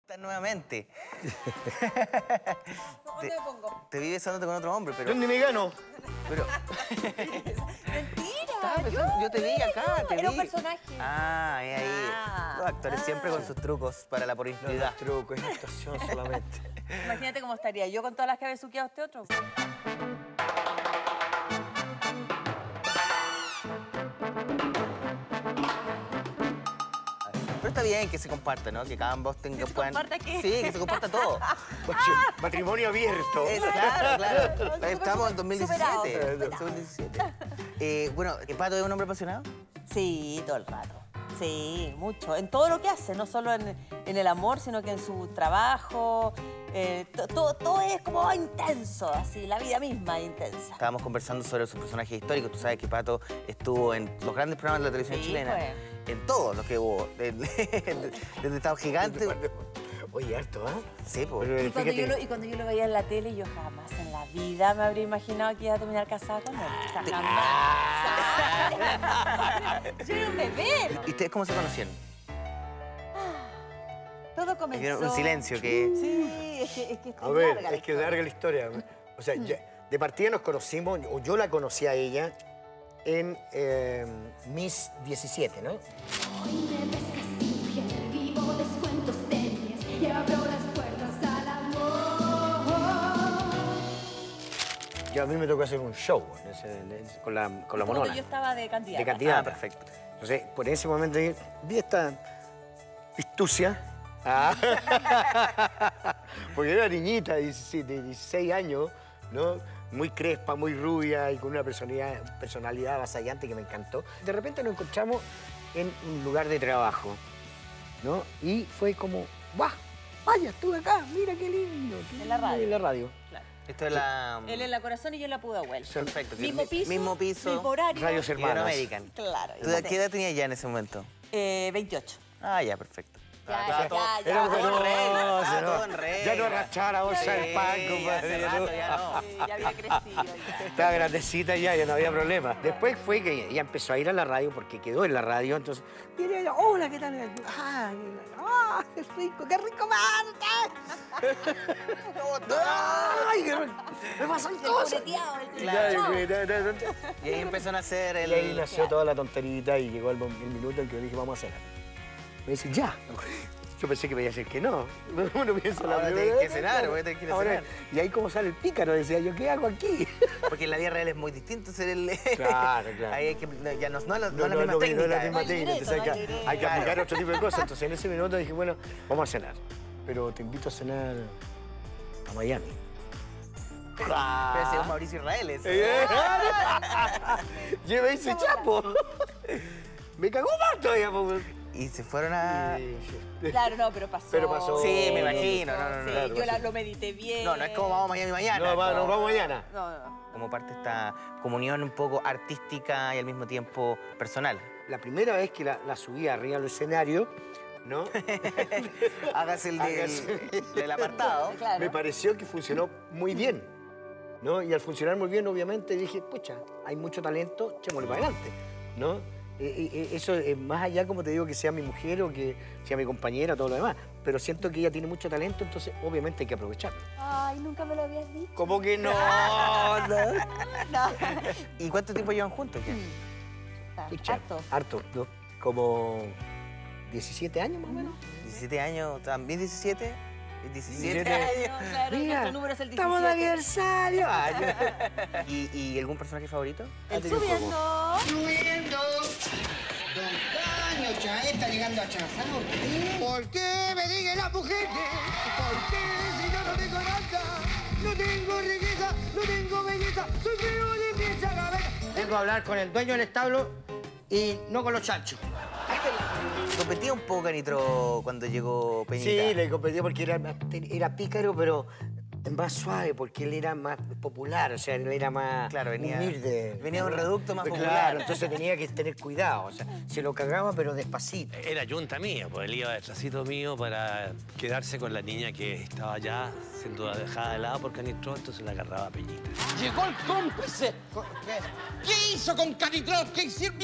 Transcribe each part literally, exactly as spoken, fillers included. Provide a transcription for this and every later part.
Nuevamente. ¿Dónde me pongo? Te vi besándote con otro hombre, pero... ¿Dónde me gano? Pero... Mentira. Besando... Yo te vi acá, te vi. Era un personaje. Ah, ahí, ahí. Ah, Los actores ah. siempre con sus trucos para la No, promiscuidad. es truco, es actuación solamente. Imagínate cómo estaría yo con todas las que había besuqueado este otro. Pero está bien que se comparta, ¿no? Que cada ambos tengan... ¿Que se comparta qué? Sí, que se comparta todo. Matrimonio abierto. Eso, claro, claro. Súper, Estamos en dos mil diecisiete. superado, dos mil diecisiete. Eh, bueno, ¿Pato es un hombre apasionado? Sí, todo el rato. Sí, mucho. En todo lo que hace, no solo en, en el amor, sino que en su trabajo. Eh, to- todo, todo es como intenso, así, la vida misma es intensa. Estábamos conversando sobre sus personajes históricos. Tú sabes que Pato estuvo en los grandes programas de la televisión Sí, chilena. pues. En todos los que hubo. Desde Estado Gigante. Oye, harto, ¿ah? ¿eh? Sí, pues. Y cuando, yo lo, y cuando yo lo veía en la tele, yo jamás en la vida me habría imaginado que iba a terminar casada con él. O sea, jamás. Yo era un bebé. ¿Y ustedes cómo se conocieron? Todo comenzó... Era un silencio que... Sí, es que es, que es A ver, larga la es que historia. larga la historia. O sea, ya- de partida nos conocimos, o yo la conocí a ella en eh, Miss diecisiete, ¿no? Hoy me pescas sin mujer, vivo descuentos de niñez y abro las puertas al amor. Yo a mí me tocó hacer un show en ese- en ese- con la, con la Cuando monona. yo estaba de candidata. De candidata. Ah, perfecto. Entonces, por ese momento dije, vi esta pistucia. Ah. Porque era niñita, de diecisiete, dieciséis años, ¿no? Muy crespa, muy rubia y con una personalidad, personalidad avasallante que me encantó. De repente nos encontramos en un lugar de trabajo, ¿no? Y fue como, ¡guau! Vaya, estuve acá, mira qué lindo. qué En la radio. En la radio. Claro. Esto es la... Él en la Corazón y yo en la Pudahuel. Perfecto. que Mismo mi- piso, Mismo piso. mismo horario. Radios Hermanas. Iberoamerican. Claro. ¿Tú de qué edad tenías ya en ese momento? Eh, veintiocho. Ah, ya, perfecto. Ya, Estaba ya, todo- ya, ya. Era todo en regla, bueno, estaba ¿no? todo en regla. Ya no arrachaba la bolsa del pan, Sí, compadre. hace rato ya no. Sí, ya había crecido. Ya. Estaba grandecita ya, ya no había problema. Después fue que ella empezó a ir a la radio porque quedó en la radio, entonces... Viene ella, hola, ¿qué tal? ¡Ay, ah, qué rico, qué rico, Marta! ¡Ay, qué rico! ¡Me pasan El cosas! culeteado, el Claro. culeteado. Y ahí empezó a nacer el... Y ahí nació toda la tonterita y llegó el, el minuto en que yo dije, vamos a cenar. Me dice, ya. Yo pensé que me iba a decir que no. Uno piensa la Ahora primera tenés que vez, cenar, claro. voy a tener que ir a Ahora, cenar. Y ahí como sale el pícaro, decía yo, ¿qué hago aquí? Porque en la vida real es muy distinto ser el... Claro, claro. Ahí hay que... no, ya no, no, no, No, no, no, es la misma no, técnica. no es la ¿eh? misma No hay técnica, libreto, entonces hay no hay que, libreto. hay que Claro. aplicar otro tipo de cosas. Entonces en ese minuto dije, bueno, vamos a cenar. Pero te invito a cenar a Miami. Pero ese es Mauricio Israel ese. Lleva ese chapo. Me cagó más todavía, po. Y se fueron a... Claro, no, pero pasó. Pero pasó. Sí, me imagino. No, no, no. Sí, claro, yo la, pasó. lo medité bien. No, no es como vamos a Miami mañana. No, va, como- nos vamos mañana. No, no. Como parte de esta comunión un poco artística y al mismo tiempo personal. La primera vez que la, la subí arriba al escenario, ¿no? Hágase el Hágase. del, del apartado. Claro. Me pareció que funcionó muy bien, ¿no? Y al funcionar muy bien, obviamente, dije, pucha, hay mucho talento, echémosle para adelante, ¿no? Eh, eh, eso es más allá, como te digo, que sea mi mujer o que sea mi compañera, todo lo demás. Pero siento que ella tiene mucho talento, entonces obviamente hay que aprovecharlo. Ay, nunca me lo habías dicho. ¿Cómo que no? no. No. ¿Y cuánto tiempo llevan juntos? ¿Qué? Pucha, Harto. harto, ¿no? Como diecisiete años más o menos. diecisiete años, ¿también diecisiete? diecisiete diecisiete. años. Claro, Mira, nuestro número es el estamos de diecisiete. aniversario. Ay, ya. ¿Y, ¿Y algún personaje favorito? El subiendo. Subiendo. Don Caño, ya está llegando a Chazán. ¿Por qué me digan las mujeres? ¿Por qué si yo no tengo nada? No tengo riqueza, no tengo belleza, soy feo de pieza cabeza. Vengo a hablar con el dueño del establo y no con los chanchos. Competía un poco Nitro cuando llegó Peñita. Sí, le competía porque era, más- era pícaro, pero más suave, porque él era más popular, o sea, él era más Claro, venía- humilde. venía de un reducto más Claro, popular. entonces tenía que tener cuidado, o sea, se lo cagaba, pero despacito. Era yunta mía, pues él iba detrásito mío para quedarse con la niña que estaba ya siendo dejada de lado por Canitró, entonces la agarraba a Peñita. Llegó el cómplice. ¿Qué hizo con Canitrot? ¿Qué hicieron? Miren,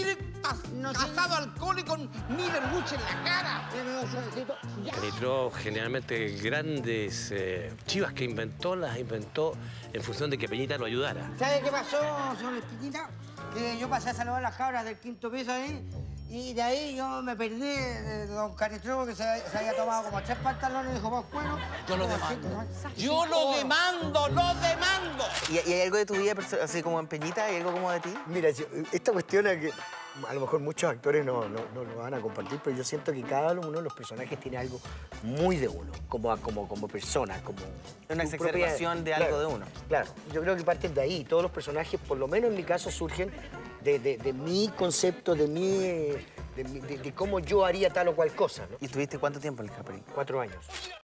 as- asado alcohólico ni verbuche en la cara. Deme dos suavecitos. Ya. Canitrot generalmente grandes eh, chivas que inventó, las inventó en función de que Peñita lo ayudara. ¿Sabe qué pasó, señor Espinita? Que yo pasé a saludar a las cabras del quinto piso ahí y de ahí yo me perdí de don Canitrot que se, se había tomado como tres pantalones y dijo, pues bueno... Yo lo como demando. cinco, Yo lo demando, lo demando. ¿Y, y hay algo de tu vida, perso- así como en Peñita? ¿Hay algo como de ti? Mira, yo- esta cuestión es que a lo mejor muchos actores no, no, no lo van a compartir, pero yo siento que cada uno de los personajes tiene algo muy de uno, como, como, como persona, como... Una su propia- exacerbación de Claro, algo de uno. Claro, yo creo que parten de ahí. Todos los personajes, por lo menos en mi caso, surgen de, de- de mi concepto, de, mi, de, mi- de- de cómo yo haría tal o cual cosa, ¿no? ¿Y estuviste cuánto tiempo en el Caperín? Cuatro años.